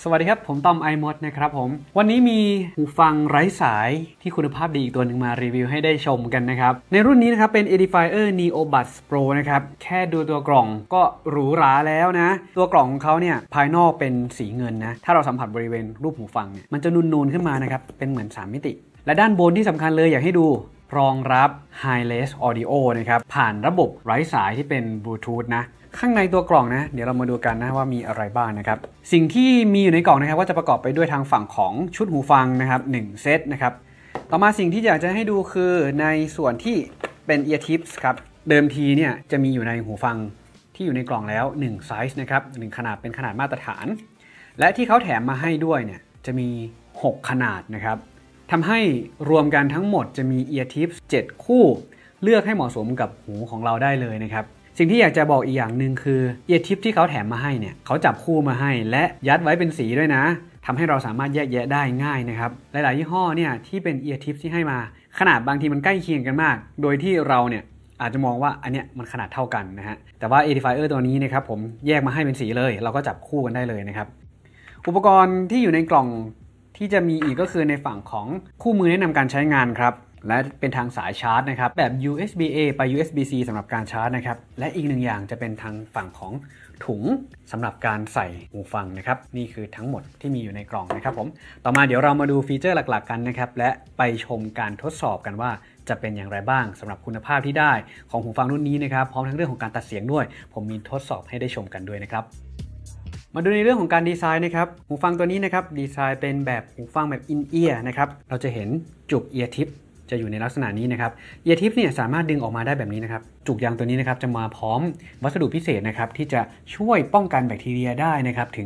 สวัสดีครับผมต้อมไอมดนะครับผมวันนี้มีหูฟังไร้สายที่คุณภาพดีอีกตัวหนึ่งมารีวิวให้ได้ชมกันนะครับในรุ่นนี้นะครับเป็น Edifier Neo Buds Pro นะครับแค่ดูตัวกล่องก็หรูหราแล้วนะตัวกล่องของเขาเนี่ยภายนอกเป็นสีเงินนะถ้าเราสัมผัสบริเวณรูปหูฟังเนี่ยมันจะนูนๆขึ้นมานะครับเป็นเหมือน3มิติและด้านบนที่สำคัญเลยอยากให้ดูรองรับ Wireless Audio นะครับผ่านระบบไร้สายที่เป็น Bluetooth นะข้างในตัวกล่องนะเดี๋ยวเรามาดูกันนะว่ามีอะไรบ้างนะครับสิ่งที่มีอยู่ในกล่องนะครับก็จะประกอบไปด้วยทางฝั่งของชุดหูฟังนะครับ1เซตนะครับต่อมาสิ่งที่อยากจะให้ดูคือในส่วนที่เป็น Ear Tips ครับเดิมทีเนี่ยจะมีอยู่ในหูฟังที่อยู่ในกล่องแล้ว1ไซส์นะครับ1ขนาดเป็นขนาดมาตรฐานและที่เขาแถมมาให้ด้วยเนี่ยจะมี6ขนาดนะครับทำให้รวมกันทั้งหมดจะมี Ear Tips 7 คู่เลือกให้เหมาะสมกับหูของเราได้เลยนะครับสิ่งที่อยากจะบอกอีกอย่างหนึ่งคือ Ear Tip ที่เขาแถมมาให้เนี่ยเขาจับคู่มาให้และยัดไว้เป็นสีด้วยนะทำให้เราสามารถแยกแยะได้ง่ายนะครับหลายๆยี่ห้อเนี่ยที่เป็น Ear Tip ที่ให้มาขนาดบางทีมันใกล้เคียงกันมากโดยที่เราเนี่ยอาจจะมองว่าอันเนี้ยมันขนาดเท่ากันนะฮะแต่ว่า Edifier ตัวนี้นะครับผมแยกมาให้เป็นสีเลยเราก็จับคู่กันได้เลยนะครับอุปกรณ์ที่อยู่ในกล่องที่จะมีอีกก็คือในฝั่งของคู่มือแนะนำการใช้งานครับและเป็นทางสายชาร์จนะครับแบบ USB-A ไป USB-C สำหรับการชาร์จนะครับและอีกหนึ่งอย่างจะเป็นทางฝั่งของถุงสำหรับการใส่หูฟังนะครับนี่คือทั้งหมดที่มีอยู่ในกล่องนะครับผมต่อมาเดี๋ยวเรามาดูฟีเจอร์หลักๆกันนะครับและไปชมการทดสอบกันว่าจะเป็นอย่างไรบ้างสำหรับคุณภาพที่ได้ของหูฟังรุ่นนี้นะครับพร้อมทั้งเรื่องของการตัดเสียงด้วยผมมีทดสอบให้ได้ชมกันด้วยนะครับมาดูในเรื่องของการดีไซน์นะครับหูฟังตัวนี้นะครับดีไซน์เป็นแบบหูฟังแบบอินเอียร์นะครับเราจะเห็นจุก Ear Tip จะอยู่ในลักษณะนี้นะครับ Ear Tip เนี่ยสามารถดึงออกมาได้แบบนี้นะครับจุกยางตัวนี้นะครับจะมาพร้อมวัสดุพิเศษนะครับที่จะช่วยป้องกันแบคทีเรียได้นะครับถึง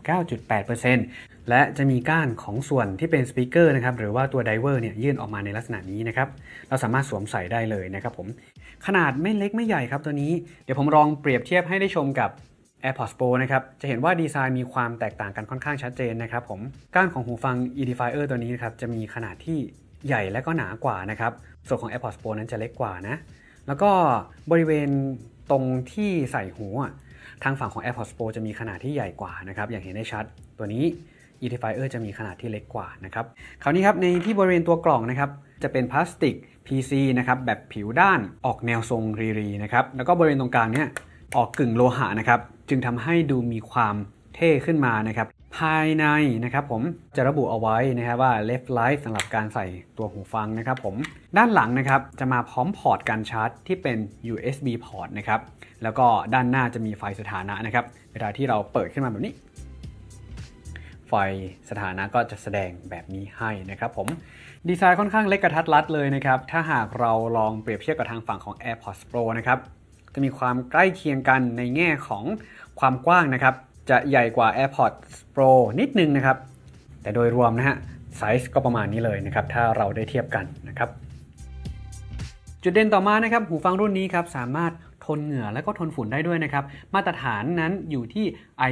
99.8% และจะมีก้านของส่วนที่เป็นสปีกเกอร์นะครับหรือว่าตัวไดเวอร์เนี่ยยื่นออกมาในลักษณะนี้นะครับเราสามารถสวมใส่ได้เลยนะครับผมขนาดไม่เล็กไม่ใหญ่ครับตัวนี้เดี๋ยวผมลองเปรียบเทียบให้ได้ชมกับ AirPods Pro นะครับจะเห็นว่าดีไซน์มีความแตกต่างกันค่อนข้างชัดเจนนะครับผมก้านของหูฟัง Edifier ตัวนี้นะครับจะมีขนาดที่ใหญ่และก็หนากว่านะครับส่วนของ AirPods Pro นั้นจะเล็กกว่านะแล้วก็บริเวณตรงที่ใส่หูทางฝั่งของ AirPods Pro จะมีขนาดที่ใหญ่กว่านะครับอย่างเห็นได้ชัดตัวนี้ Edifier จะมีขนาดที่เล็กกว่านะครับคราวนี้ครับในที่บริเวณตัวกล่องนะครับจะเป็นพลาสติก PC นะครับแบบผิวด้านออกแนวทรงรีๆนะครับแล้วก็บริเวณตรงกลางเนี่ยออกกึ่งโลหะนะครับจึงทำให้ดูมีความเท่ขึ้นมานะครับภายในนะครับผมจะระบุเอาไว้นะครับว่า left right สำหรับการใส่ตัวหูฟังนะครับผมด้านหลังนะครับจะมาพร้อมพอร์ตการชาร์จที่เป็น USB พอร์ตนะครับแล้วก็ด้านหน้าจะมีไฟสถานะนะครับเวลาที่เราเปิดขึ้นมาแบบนี้ไฟสถานะก็จะแสดงแบบนี้ให้นะครับผมดีไซน์ค่อนข้างเล็กกระทัดรัดเลยนะครับถ้าหากเราลองเปรียบเทียบกับทางฝั่งของ AirPods Pro นะครับจะมีความใกล้เคียงกันในแง่ของความกว้างนะครับจะใหญ่กว่า AirPods Pro นิดนึงนะครับแต่โดยรวมนะฮะไซส์ก็ประมาณนี้เลยนะครับถ้าเราได้เทียบกันนะครับจุดเด่นต่อมานะครับหูฟังรุ่นนี้ครับสามารถทนเหงื่อและก็ทนฝุ่นได้ด้วยนะครับมาตรฐานนั้นอยู่ที่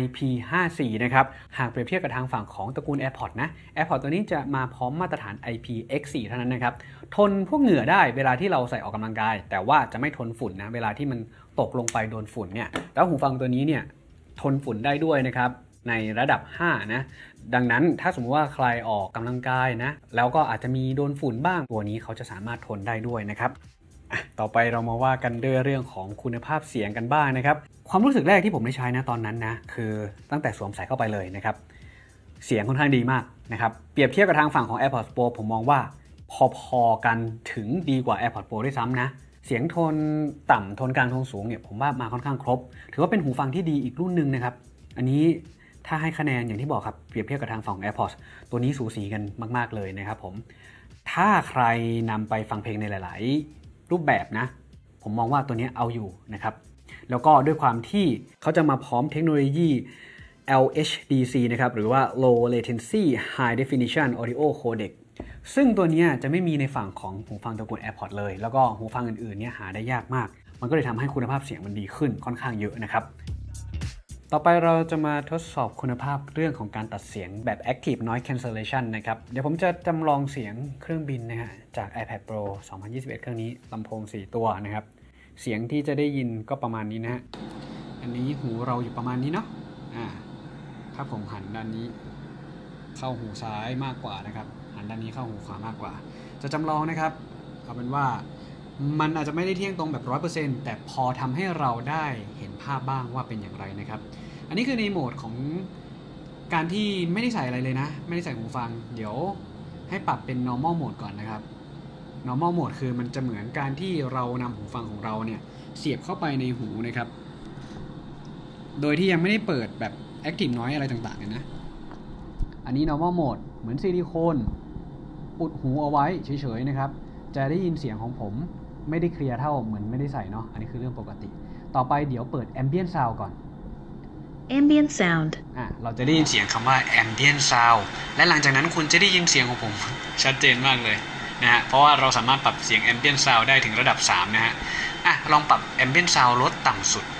IP54 นะครับหากเปรียบเทียบกับทางฝั่งของตระกูล AirPods นะ AirPods ตัวนี้จะมาพร้อมมาตรฐาน IPX4 เท่านั้นนะครับทนพวกเหงื่อได้เวลาที่เราใส่ออกกำลังกายแต่ว่าจะไม่ทนฝุ่นนะเวลาที่มันตกลงไปโดนฝุ่นเนี่ยแล้วหูฟังตัวนี้เนี่ยทนฝุ่นได้ด้วยนะครับในระดับ5นะดังนั้นถ้าสมมติว่าใครออกกำลังกายนะแล้วก็อาจจะมีโดนฝุ่นบ้างตัวนี้เขาจะสามารถทนได้ด้วยนะครับต่อไปเรามาว่ากันด้วยเรื่องของคุณภาพเสียงกันบ้างนะครับความรู้สึกแรกที่ผมได้ใช้นะตอนนั้นนะคือตั้งแต่สวมใส่เข้าไปเลยนะครับเสียงค่อนข้างดีมากนะครับเปรียบเทียบกับทางฝั่งของ AirPods Pro ผมมองว่าพอๆกันถึงดีกว่า AirPods Pro ด้วยซ้ำนะเสียงโทนต่ำโทนกลางโทนสูงเนี่ยผมว่ามาค่อนข้างครบถือว่าเป็นหูฟังที่ดีอีกรุ่นนึงนะครับอันนี้ถ้าให้คะแนนอย่างที่บอกครับเปรียบเทียบกับทางฝั่งของ AirPods ตัวนี้สูสีกันมากๆเลยนะครับผมถ้าใครนำไปฟังเพลงในหลายๆรูปแบบนะผมมองว่าตัวนี้เอาอยู่นะครับแล้วก็ด้วยความที่เขาจะมาพร้อมเทคโนโลยี LHDC นะครับหรือว่า Low Latency High Definition Audio Codec ซึ่งตัวนี้จะไม่มีในฝั่งของหูฟังตระกูล AirPods เลยแล้วก็หูฟังอื่นๆเนี่ยหาได้ยากมากมันก็เลยทำให้คุณภาพเสียงมันดีขึ้นค่อนข้างเยอะนะครับต่อไปเราจะมาทดสอบคุณภาพเรื่องของการตัดเสียงแบบ Active Noise Cancellation นะครับเดี๋ยวผมจะจำลองเสียงเครื่องบินนะฮะจาก iPad Pro 2021 เครื่องนี้ลำโพง4ตัวนะครับเสียงที่จะได้ยินก็ประมาณนี้นะฮะอันนี้หูเราอยู่ประมาณนี้เนาะคถ้าผมหันด้านนี้เข้าหูซ้ายมากกว่านะครับหันด้านนี้เข้าหูขวามากกว่าจะจำลองนะครับเอาเป็นว่ามันอาจจะไม่ได้เที่ยงตรงแบบ 100% แต่พอทำให้เราได้เห็นภาพบ้างว่าเป็นอย่างไรนะครับอันนี้คือในโหมดของการที่ไม่ได้ใส่อะไรเลยนะไม่ได้ใส่หูฟังเดี๋ยวให้ปรับเป็น normal mode ก่อนนะครับ normal mode คือมันจะเหมือนการที่เรานำหูฟังของเราเนี่ยเสียบเข้าไปในหูนะครับโดยที่ยังไม่ได้เปิดแบบ active noise อะไรต่างๆเนี่ยนะอันนี้ normal mode เหมือนซิลิโคนอุดหูเอาไว้เฉยๆนะครับจะได้ยินเสียงของผมไม่ได้เคลียร์เท่าเหมือนไม่ได้ใส่เนาะอันนี้คือเรื่องปกติต่อไปเดี๋ยวเปิด ambient sound ก่อน ambient sound เราจะได้ยินเสียงคำว่า ambient sound และหลังจากนั้นคุณจะได้ยินเสียงของผมชัดเจนมากเลยนะฮะเพราะว่าเราสามารถปรับเสียง ambient sound ได้ถึงระดับ3นะฮะลองปรับ ambient sound ลดต่ำสุด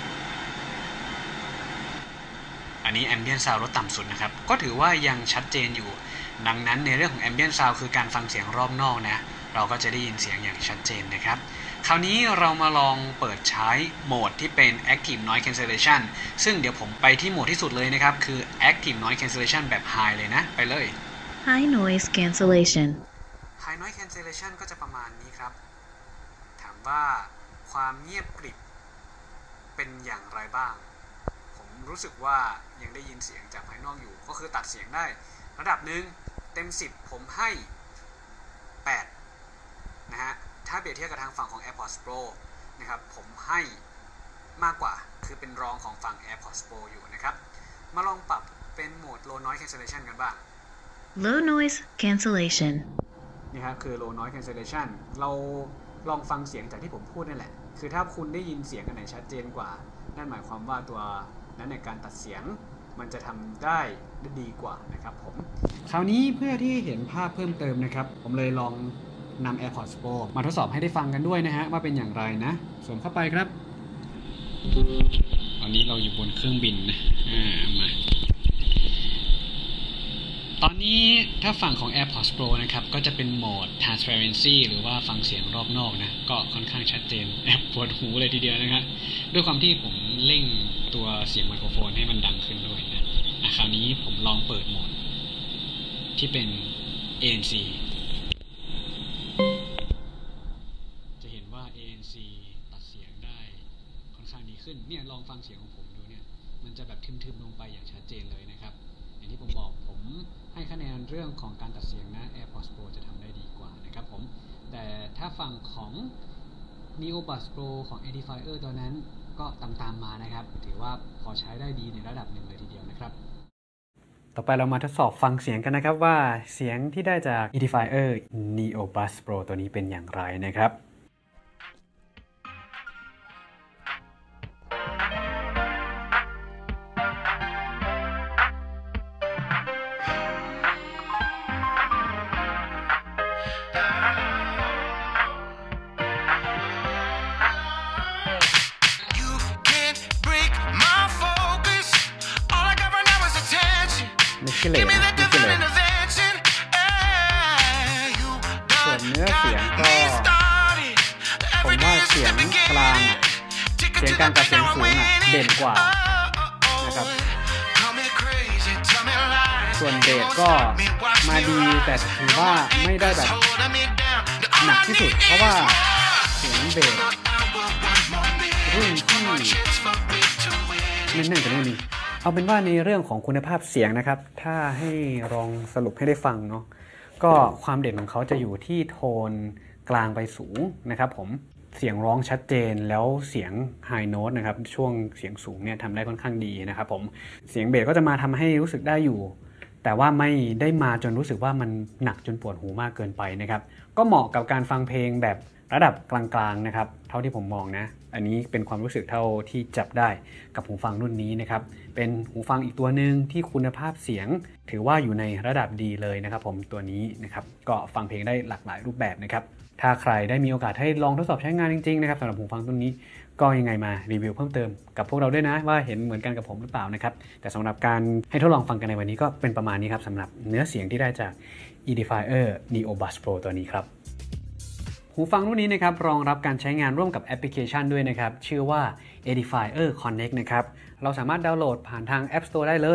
อันนี้ ambient sound ลดต่ำสุดนะครับก็ถือว่ายังชัดเจนอยู่ดังนั้นในเรื่องของ ambient sound คือการฟังเสียงรอบนอกนะเราก็จะได้ยินเสียงอย่างชัดเจนนะครับคราวนี้เรามาลองเปิดใช้โหมดที่เป็น active noise cancellation ซึ่งเดี๋ยวผมไปที่โหมดที่สุดเลยนะครับคือ active noise cancellation แบบ high เลยนะไปเลย high noise cancellation high noise cancellation ก็จะประมาณนี้ครับถามว่าความเงียบกริบเป็นอย่างไรบ้างผมรู้สึกว่ายังได้ยินเสียงจากภายนอกอยู่ก็คือตัดเสียงได้ระดับหนึ่งเต็ม10ผมให้8นะฮะถ้าเปรียบเทียบกับทางฝั่งของ AirPods Pro นะครับผมให้มากกว่าคือเป็นรองของฝั่ง AirPods Pro อยู่นะครับมาลองปรับเป็นโหมด Low Noise Cancellation กันบ้าง Low Noise Cancellation นี่ครับคือ Low Noise Cancellation เราลองฟังเสียงจากที่ผมพูดนั่นแหละคือถ้าคุณได้ยินเสียงอันไหนชัดเจนกว่านั่นหมายความว่าตัวนั้นในการตัดเสียงมันจะทำได้ดีกว่านะครับผมคราวนี้เพื่อที่เห็นภาพเพิ่มเติมนะครับผมเลยลองนำ AirPods Pro มาทดสอบให้ได้ฟังกันด้วยนะฮะว่าเป็นอย่างไรนะสวมเข้าไปครับตอนนี้เราอยู่บนเครื่องบินนะมาตอนนี้ถ้าฝั่งของ AirPods Pro นะครับก็จะเป็นโหมด Transparency หรือว่าฟังเสียงรอบนอกนะก็ค่อนข้างชัดเจนแอบปวดหูเลยทีเดียวนะครับด้วยความที่ผมเร่งตัวเสียงไมโครโฟนให้มันดังขึ้นด้วยนะคราวนี้ผมลองเปิดโหมดที่เป็น ANC จะเห็นว่า ANC ตัดเสียงได้ค่อนข้างดีขึ้นเนี่ยลองฟังเสียงของผมดูเนี่ยมันจะแบบทึมๆลงไปอย่างชัดเจนเลยนะครับอย่างที่ผมบอกผมให้คะแนนเรื่องของการตัดเสียงนะ AirPods Pro จะทำได้ดีกว่านะครับผมแต่ถ้าฝั่งของ Neobuds Pro ของ Edifier ตัวนั้นก็ตามมานะครับถือว่าพอใช้ได้ดีในระดับหนึ่งเลยทีเดียวนะครับต่อไปเรามาทดสอบฟังเสียงกันนะครับว่าเสียงที่ได้จาก Edifier Neobuds Pro ตัวนี้เป็นอย่างไรนะครับไม่ใช่เลยนะไม่ใช่เลยส่วนเนื้อเสียงก็ผมว่าเสียงกลางเสียงกลางกับเสียงสูงเด่นกว่านะครับส่วนเบสก็มาดีแต่ถือว่าไม่ได้แบบหนักที่สุดเพราะว่าเสียงเบสรุ่นที่นั่นจะไม่มีเอาเป็นว่าในเรื่องของคุณภาพเสียงนะครับถ้าให้ลองสรุปให้ได้ฟังเนาะก็ความเด่นของเขาจะอยู่ที่โทนกลางไปสูงนะครับผมเสียงร้องชัดเจนแล้วเสียงไฮโน้ตนะครับช่วงเสียงสูงเนี่ยทำได้ค่อนข้างดีนะครับผมเสียงเบสก็จะมาทำให้รู้สึกได้อยู่แต่ว่าไม่ได้มาจนรู้สึกว่ามันหนักจนปวดหูมากเกินไปนะครับก็เหมาะกับการฟังเพลงแบบระดับกลางๆนะครับเท่าที่ผมมองนะอันนี้เป็นความรู้สึกเท่าที่จับได้กับหูฟังรุ่นนี้นะครับเป็นหูฟังอีกตัวหนึ่งที่คุณภาพเสียงถือว่าอยู่ในระดับดีเลยนะครับผมตัวนี้นะครับก็ฟังเพลงได้หลากหลายรูปแบบนะครับถ้าใครได้มีโอกาสให้ลองทดสอบใช้งานจริงๆนะครับสำหรับหูฟังตัวนี้ก็ยังไงมารีวิวเพิ่มเติมกับพวกเราด้วยนะว่าเห็นเหมือนกันกับผมหรือเปล่านะครับแต่สำหรับการให้ทดลองฟังกันในวันนี้ก็เป็นประมาณนี้ครับสำหรับเนื้อเสียงที่ได้จาก Edifier Neobuds Pro ตัวนี้ครับหูฟังรุ่นนี้นะครับรองรับการใช้งานร่วมกับแอปพลิเคชันด้วยนะครับชื่อว่า Edifier Connect นะครับเราสามารถดาวน์โหลดผ่านทาง App Store ได้เลย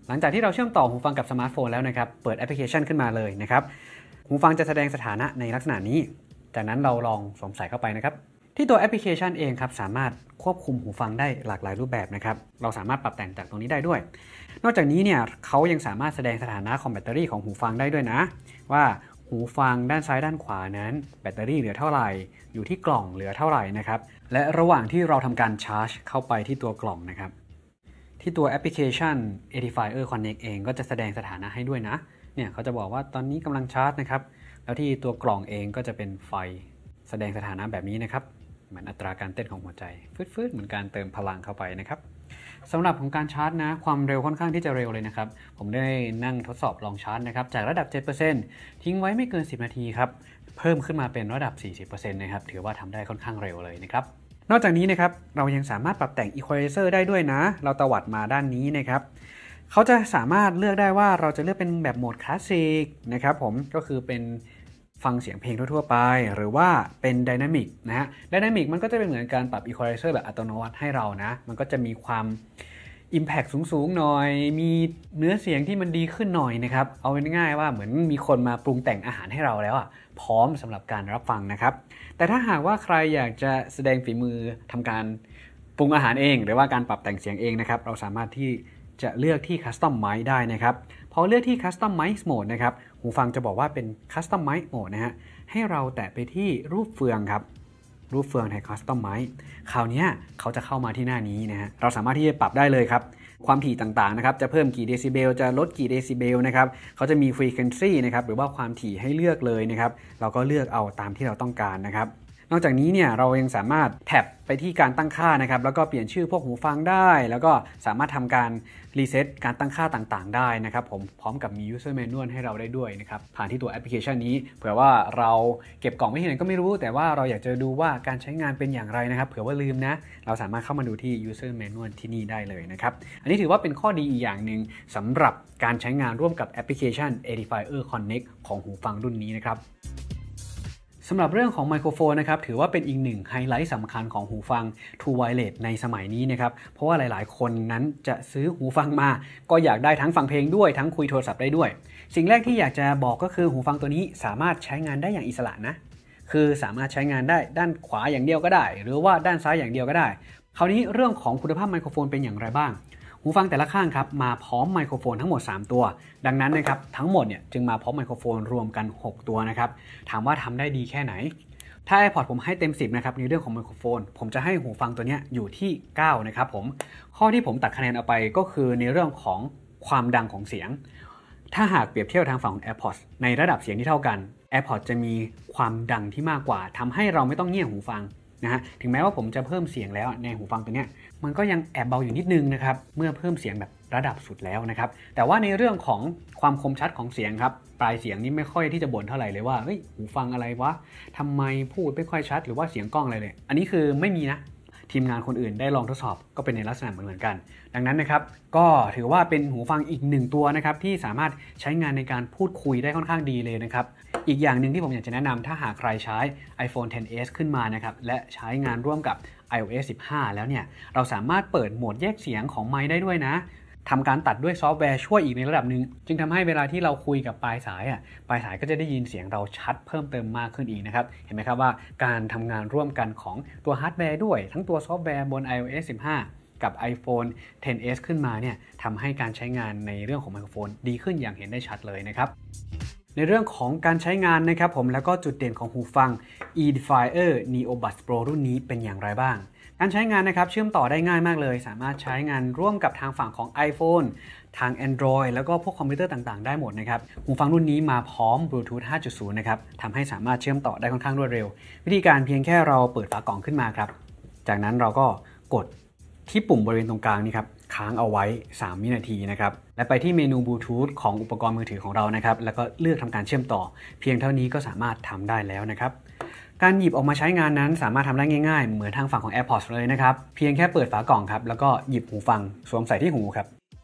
หลังจากที่เราเชื่อมต่อหูฟังกับสมาร์ทโฟนแล้วนะครับเปิดแอปพลิเคชันขึ้นมาเลยนะครับหูฟังจะแสดงสถานะในลักษณะนี้จากนั้นเราลองสวมใส่เข้าไปนะครับที่ตัวแอปพลิเคชันเองครับสามารถควบคุมหูฟังได้หลากหลายรูปแบบนะครับเราสามารถปรับแต่งจากตรงนี้ได้ด้วยนอกจากนี้เนี่ยเขายังสามารถแสดงสถานะของแบตเตอรี่ของหูฟังได้ด้วยนะว่าหูฟังด้านซ้ายด้านขวานั้นแบตเตอรี่เหลือเท่าไหร่อยู่ที่กล่องเหลือเท่าไหร่นะครับและระหว่างที่เราทำการชาร์จเข้าไปที่ตัวกล่องนะครับที่ตัวแอปพลิเคชัน Edifier Connect เองก็จะแสดงสถานะให้ด้วยนะเนี่ยเขาจะบอกว่าตอนนี้กำลังชาร์จนะครับแล้วที่ตัวกล่องเองก็จะเป็นไฟแสดงสถานะแบบนี้นะครับเหมือนอัตราการเต้นของหัวใจฟืดๆเหมือนการเติมพลังเข้าไปนะครับสำหรับของการชาร์จนะความเร็วค่อนข้างที่จะเร็วเลยนะครับผมได้นั่งทดสอบลองชาร์จนะครับจากระดับ 7% ทิ้งไว้ไม่เกิน10นาทีครับเพิ่มขึ้นมาเป็นระดับ 40% นะครับถือว่าทำได้ค่อนข้างเร็วเลยนะครับนอกจากนี้นะครับเรายังสามารถปรับแต่ง Equalizer ได้ด้วยนะเราตวัดมาด้านนี้นะครับเขาจะสามารถเลือกได้ว่าเราจะเลือกเป็นแบบโหมดคลาสสิกนะครับผมก็คือเป็นฟังเสียงเพลงทั่วไปหรือว่าเป็นไดนามิกนะฮะไดนามิกมันก็จะเป็นเหมือนการปรับ Equalizer แบบอัตโนมัติให้เรานะมันก็จะมีความ Impact สูงๆหน่อยมีเนื้อเสียงที่มันดีขึ้นหน่อยนะครับเอาง่ายๆว่าเหมือนมีคนมาปรุงแต่งอาหารให้เราแล้วพร้อมสำหรับการรับฟังนะครับแต่ถ้าหากว่าใครอยากจะแสดงฝีมือทำการปรุงอาหารเองหรือว่าการปรับแต่งเสียงเองนะครับเราสามารถที่จะเลือกที่ Customize ได้นะครับพอเลือกที่ Customize Mode นะครับหูฟังจะบอกว่าเป็น Customize Mode นะฮะให้เราแตะไปที่รูปเฟืองครับรูปเฟืองใน Customize คราวนี้เขาจะเข้ามาที่หน้านี้นะฮะเราสามารถที่จะปรับได้เลยครับความถี่ต่างๆนะครับจะเพิ่มกี่เดซิเบลจะลดกี่เดซิเบลนะครับเขาจะมี Frequency นะครับหรือว่าความถี่ให้เลือกเลยนะครับเราก็เลือกเอาตามที่เราต้องการนะครับนอกจากนี้เนี่ยเรายังสามารถแท็บไปที่การตั้งค่านะครับแล้วก็เปลี่ยนชื่อพวกหูฟังได้แล้วก็สามารถทำการรีเซ็ตการตั้งค่าต่างๆได้นะครับผมพร้อมกับมี user manual ให้เราได้ด้วยนะครับผ่านที่ตัวแอปพลิเคชันนี้เผื่อว่าเราเก็บกล่องไว้ที่ไหนก็ไม่รู้แต่ว่าเราอยากจะดูว่าการใช้งานเป็นอย่างไรนะครับเผื่อว่าลืมนะเราสามารถเข้ามาดูที่ user manual ที่นี่ได้เลยนะครับอันนี้ถือว่าเป็นข้อดีอีกอย่างหนึ่งสำหรับการใช้งานร่วมกับแอปพลิเคชัน Edifier Connect ของหูฟังรุ่นนี้นะครับสำหรับเรื่องของไมโครโฟนนะครับถือว่าเป็นอีกหนึ่งไฮไลท์สำคัญของหูฟัง True Wireless ในสมัยนี้นะครับเพราะว่าหลายๆคนนั้นจะซื้อหูฟังมาก็อยากได้ทั้งฟังเพลงด้วยทั้งคุยโทรศัพท์ได้ด้วยสิ่งแรกที่อยากจะบอกก็คือหูฟังตัวนี้สามารถใช้งานได้อย่างอิสระนะคือสามารถใช้งานได้ด้านขวาอย่างเดียวก็ได้หรือว่าด้านซ้ายอย่างเดียวก็ได้คราวนี้เรื่องของคุณภาพไมโครโฟนเป็นอย่างไรบ้างหูฟังแต่ละข้างครับมาพร้อมไมโครโฟนทั้งหมด3ตัวดังนั้นนะครับทั้งหมดเนี่ยจึงมาพร้อมไมโครโฟนรวมกัน6ตัวนะครับถามว่าทำได้ดีแค่ไหนถ้า AirPods ผมให้เต็ม10นะครับในเรื่องของไมโครโฟนผมจะให้หูฟังตัวนี้อยู่ที่9นะครับผมข้อที่ผมตัดคะแนนเอาไปก็คือในเรื่องของความดังของเสียงถ้าหากเปรียบเทียบทางฝั่งของ AirPods ในระดับเสียงที่เท่ากัน AirPods จะมีความดังที่มากกว่าทำให้เราไม่ต้องเงี่ยหูฟังนะฮะถึงแม้ว่าผมจะเพิ่มเสียงแล้วในหูฟังตัวนี้มันก็ยังแอบเบาอยู่นิดนึงนะครับเมื่อเพิ่มเสียงแบบระดับสุดแล้วนะครับแต่ว่าในเรื่องของความคมชัดของเสียงครับปลายเสียงนี่ไม่ค่อยที่จะบ่นเท่าไหร่เลยว่าเฮ้ยหูฟังอะไรวะทำไมพูดไม่ค่อยชัดหรือว่าเสียงกล้องอะไรเลยอันนี้คือไม่มีนะทีมงานคนอื่นได้ลองทดสอบก็เป็นในลักษณะเหมือนกันดังนั้นนะครับก็ถือว่าเป็นหูฟังอีก1ตัวนะครับที่สามารถใช้งานในการพูดคุยได้ค่อนข้างดีเลยนะครับอีกอย่างหนึ่งที่ผมอยากจะแนะนำถ้าหากใครใช้ iPhone XS ขึ้นมานะครับและใช้งานร่วมกับ iOS 15 แล้วเนี่ยเราสามารถเปิดโหมดแยกเสียงของไมค์ได้ด้วยนะทำการตัดด้วยซอฟต์แวร์ช่วยอีกในระดับหนึ่งจึงทำให้เวลาที่เราคุยกับปลายสายก็จะได้ยินเสียงเราชัดเพิ่มเติมมากขึ้นอีกนะครับเห็นไหมครับว่าการทำงานร่วมกันของตัวฮาร์ดแวร์ด้วยทั้งตัวซอฟต์แวร์บน iOS 15 กับ iPhone XS ขึ้นมาเนี่ยทำให้การใช้งานในเรื่องของไมโครโฟนดีขึ้นอย่างเห็นได้ชัดเลยนะครับในเรื่องของการใช้งานนะครับผมแล้วก็จุดเด่นของหูฟัง Edifier Neobuds Pro รุ่นนี้เป็นอย่างไรบ้างการใช้งานนะครับเชื่อมต่อได้ง่ายมากเลยสามารถใช้งานร่วมกับทางฝั่งของ iPhone ทาง Android แล้วก็พวกคอมพิวเตอร์ต่างๆได้หมดนะครับหูฟังรุ่นนี้มาพร้อม Bluetooth 5.0 นะครับทำให้สามารถเชื่อมต่อได้ค่อนข้างรวดเร็ววิธีการเพียงแค่เราเปิดฝากล่องขึ้นมาครับจากนั้นเราก็กดที่ปุ่มบริเวณตรงกลางนี้ครับค้างเอาไว้3 วินาทีนะครับและไปที่เมนู Bluetooth ของอุปกรณ์มือถือของเรานะครับแล้วก็เลือกทำการเชื่อมต่อเพียงเท่านี้ก็สามารถทำได้แล้วนะครับการหยิบออกมาใช้งานนั้นสามารถทำได้ง่ายๆเหมือนทางฝั่งของ AirPods เลยนะครับเพียงแค่เปิดฝากล่องครับแล้วก็หยิบหูฟังสวมใส่ที่หูครับ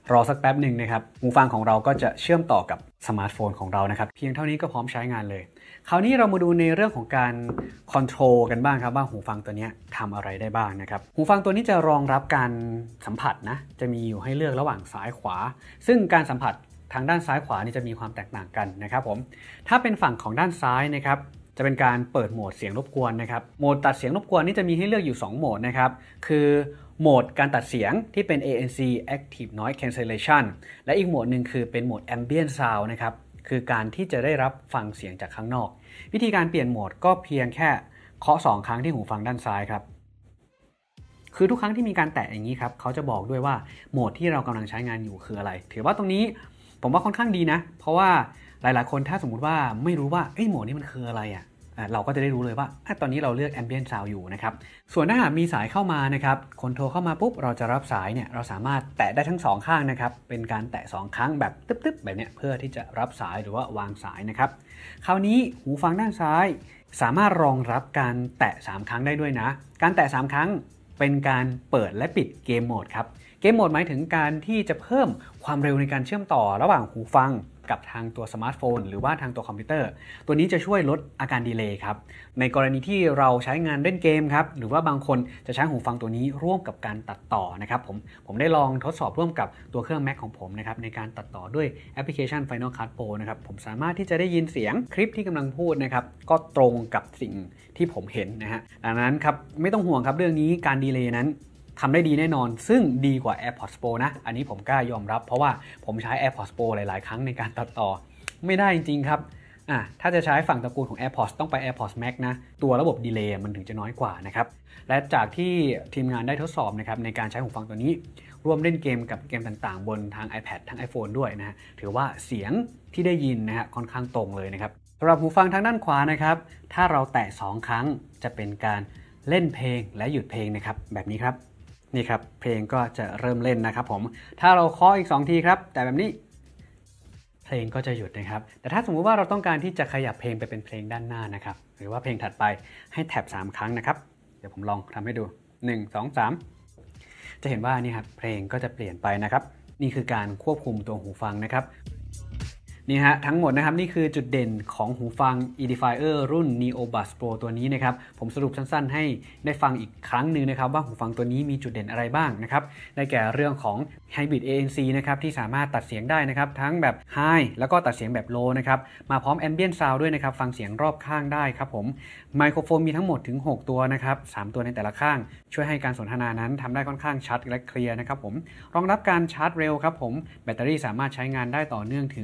รอสักแป๊บหนึ่งนะครับหูฟังของเราก็จะเชื่อมต่อกับสมาร์ทโฟนของเรานะครับเพียงเท่านี้ก็พร้อมใช้งานเลยคราวนี้เรามาดูในเรื่องของการคอนโทรลกันบ้างครับว่าหูฟังตัวนี้ทำอะไรได้บ้างนะครับหูฟังตัวนี้จะรองรับการสัมผัสนะจะมีอยู่ให้เลือกระหว่างซ้ายขวาซึ่งการสัมผัสทางด้านซ้ายขวานี่จะมีความแตกต่างกันนะครับผมถ้าเป็นฝั่งของด้านซ้ายนะครับจะเป็นการเปิดโหมดเสียงรบกวนนะครับโหมดตัดเสียงรบกวนนี่จะมีให้เลือกอยู่2โหมดนะครับคือโหมดการตัดเสียงที่เป็น ANC Active Noise Cancellation และอีกโหมดหนึ่งคือเป็นโหมด Ambient Sound นะครับคือการที่จะได้รับฟังเสียงจากข้างนอกวิธีการเปลี่ยนโหมดก็เพียงแค่เคาะ2ครั้งที่หูฟังด้านซ้ายครับคือทุกครั้งที่มีการแตะอย่างนี้ครับเขาจะบอกด้วยว่าโหมดที่เรากำลังใช้งานอยู่คืออะไรถือว่าตรงนี้ผมว่าค่อนข้างดีนะเพราะว่าหลายๆคนถ้าสมมุติว่าไม่รู้ว่าโหมดนี้มันคืออะไรเราก็จะได้รู้เลยว่าตอนนี้เราเลือก Ambient Sound อยู่นะครับส่วนถ้าหากมีสายเข้ามานะครับคนโทรเข้ามาปุ๊บเราจะรับสายเนี่ยเราสามารถแตะได้ทั้ง2ข้างนะครับเป็นการแตะ2ครั้งแบบตึ๊บๆแบบนี้เพื่อที่จะรับสายหรือว่าวางสายนะครับคราวนี้หูฟังด้านซ้ายสามารถรองรับการแตะ3ครั้งได้ด้วยนะการแตะ3ครั้งเป็นการเปิดและปิดเกมโหมดครับเกมโหมดหมายถึงการที่จะเพิ่มความเร็วในการเชื่อมต่อระหว่างหูฟังกับทางตัวสมาร์ทโฟนหรือว่าทางตัวคอมพิวเตอร์ตัวนี้จะช่วยลดอาการดีเลย์ครับในกรณีที่เราใช้งานเล่นเกมครับหรือว่าบางคนจะใช้หูฟังตัวนี้ร่วมกับการตัดต่อนะครับผมได้ลองทดสอบร่วมกับตัวเครื่อง Mac ของผมนะครับในการตัดต่อด้วยแอปพลิเคชัน Final Cut Pro นะครับผมสามารถที่จะได้ยินเสียงคลิปที่กำลังพูดนะครับก็ตรงกับสิ่งที่ผมเห็นนะฮะดังนั้นครับไม่ต้องห่วงครับเรื่องนี้การดีเลย์นั้นทำได้ดีแน่นอนซึ่งดีกว่า AirPods Pro นะอันนี้ผมกล้ายอมรับเพราะว่าผมใช้ AirPods Pro หลายๆครั้งในการตัดต่อไม่ได้จริงๆครับถ้าจะใช้ฝั่งตระกูลของ AirPods ต้องไป AirPods Max นะตัวระบบดีเลย์มันถึงจะน้อยกว่านะครับและจากที่ทีมงานได้ทดสอบนะครับในการใช้หูฟังตัวนี้ร่วมเล่นเกมกับเกมต่างๆบนทาง iPad ทั้ง iPhone ด้วยนะฮะถือว่าเสียงที่ได้ยินนะฮะค่อนข้างตรงเลยนะครับสำหรับหูฟังทางด้านขวานะครับถ้าเราแตะ2ครั้งจะเป็นการเล่นเพลงและหยุดเพลงนะครับแบบนี้ครับนี่ครับเพลงก็จะเริ่มเล่นนะครับผมถ้าเราเคาะอีก2ทีครับแต่แบบนี้เพลงก็จะหยุดนะครับแต่ถ้าสมมุติว่าเราต้องการที่จะขยับเพลงไปเป็นเพลงด้านหน้านะครับหรือว่าเพลงถัดไปให้แท็บ3ครั้งนะครับเดี๋ยวผมลองทำให้ดู1 2 3จะเห็นว่านี่ครับเพลงก็จะเปลี่ยนไปนะครับนี่คือการควบคุมตัวหูฟังนะครับนี่ฮะทั้งหมดนะครับนี่คือจุดเด่นของหูฟัง Edifier รุ่น Neobuds Pro ตัวนี้นะครับผมสรุปสั้นๆให้ได้ฟังอีกครั้งหนึ่งนะครับว่าหูฟังตัวนี้มีจุดเด่นอะไรบ้างนะครับได้แก่เรื่องของ Hybrid ANC นะครับที่สามารถตัดเสียงได้นะครับทั้งแบบ High แล้วก็ตัดเสียงแบบ Low นะครับมาพร้อม Ambient Sound ด้วยนะครับฟังเสียงรอบข้างได้ครับผมไมโครโฟนมีทั้งหมดถึง6ตัวนะครับ3ตัวในแต่ละข้างช่วยให้การสนทนานั้นทำได้ค่อนข้างชัดและเคลียร์นะครับผมรองรับการชาร์จเร็วครับผมแบตเตอรี่สามารถใช้งานได้ต่อเนื่องถึง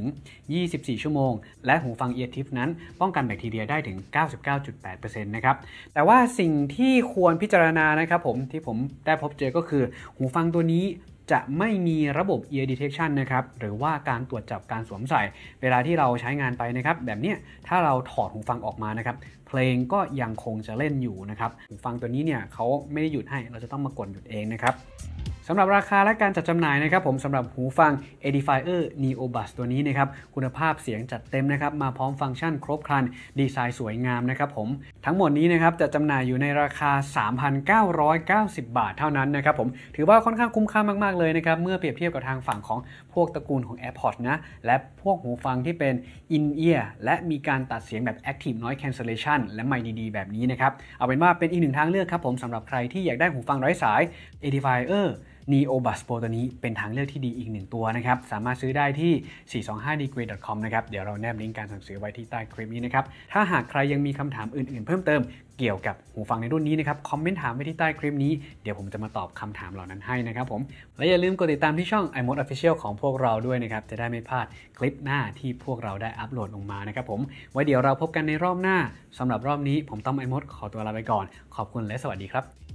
24 ชั่วโมงและหูฟัง Eartips นั้นป้องกันแบคทีเรียได้ถึง 99.8% นะครับแต่ว่าสิ่งที่ควรพิจารณานะครับผมที่ผมได้พบเจอก็คือหูฟังตัวนี้จะไม่มีระบบ Ear Detection นะครับหรือว่าการตรวจจับการสวมใส่เวลาที่เราใช้งานไปนะครับแบบนี้ถ้าเราถอดหูฟังออกมานะครับเพลงก็ยังคงจะเล่นอยู่นะครับหูฟังตัวนี้เนี่ยเขาไม่ได้หยุดให้เราจะต้องมากดหยุดเองนะครับสำหรับราคาและการจัดจำหน่ายนะครับผมสำหรับหูฟัง Edifier Neobuds ตัวนี้นะครับคุณภาพเสียงจัดเต็มนะครับมาพร้อมฟังก์ชันครบครันดีไซน์สวยงามนะครับผมทั้งหมดนี้นะครับจะจำหน่ายอยู่ในราคา 3,990 บาทเท่านั้นนะครับผมถือว่าค่อนข้างคุ้มค่ามากๆเลยนะครับเมื่อเปรียบเทียบกับทางฝั่งของพวกตระกูลของ AirPods นะและพวกหูฟังที่เป็น In-ear และมีการตัดเสียงแบบ Active Noise Cancellation และไมค์ดีๆแบบนี้นะครับเอาเป็นว่าเป็นอีกหนึ่งทางเลือกครับผมสำหรับใครที่อยากได้หูฟังไร้สาย Edifier Neobuds Pro ตัวนี้เป็นทางเลือกที่ดีอีก1ตัวนะครับสามารถซื้อได้ที่ 425degree.com นะครับเดี๋ยวเราแนบลิงก์การสั่งซื้อไว้ที่ใต้คลิปนี้นะครับถ้าหากใครยังมีคำถามอื่นๆเพิ่มเติมเกี่ยวกับหูฟังในรุ่นนี้นะครับคอมเมนต์ถามไว้ที่ใต้คลิปนี้เดี๋ยวผมจะมาตอบคำถามเหล่านั้นให้นะครับผมและอย่าลืมกดติดตามที่ช่อง iMode Official ของพวกเราด้วยนะครับจะได้ไม่พลาดคลิปหน้าที่พวกเราได้อัปโหลดลงมานะครับผมไว้เดี๋ยวเราพบกันในรอบหน้าสำหรับรอบนี้ผมต้อม iMode ขอตัวลาไปก่อนขอบคุณและสวัสดีครับ